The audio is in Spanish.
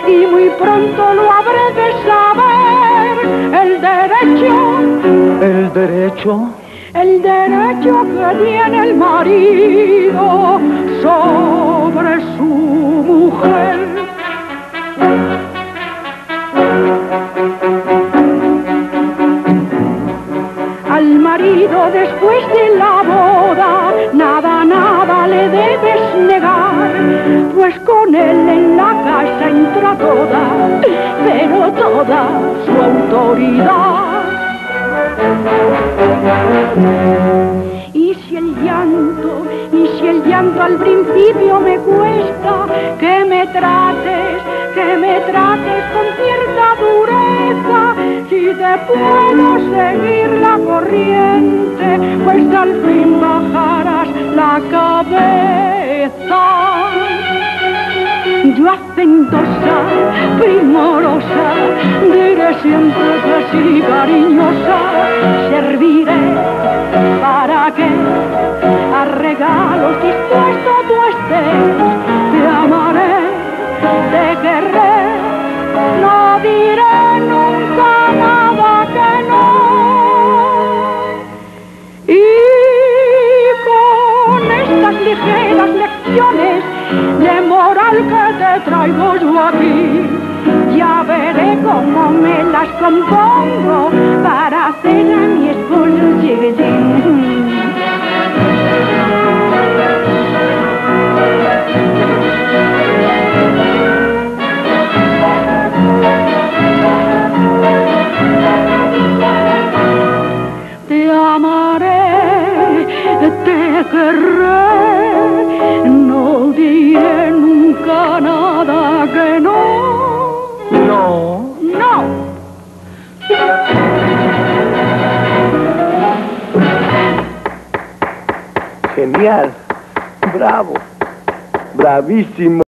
y muy pronto lo habré de saber. El derecho que tiene el marido sobre su mujer. Al marido después de la boda nada le debes negar, pues con él en la casa entra toda, pero toda su autoridad. Y si el llanto al principio me cuesta, que me trates con cierta dureza, si te puedo seguir la corriente, pues al fin bajarás la cabeza. Yo hacendosa, primorosa, diré siempre que sí, cariñosa, serviré para que a regalos dispuesto tú estés. Te amaré, te querré, no diré nunca nada que no. Y con estas ligeras lecciones de moral que te traigo yo aquí, ya veré cómo me las compongo para hacer a mi esposo chiquitín. Te amaré, te querré, no diré nunca nada que no. No. Genial, bravo, bravísimo.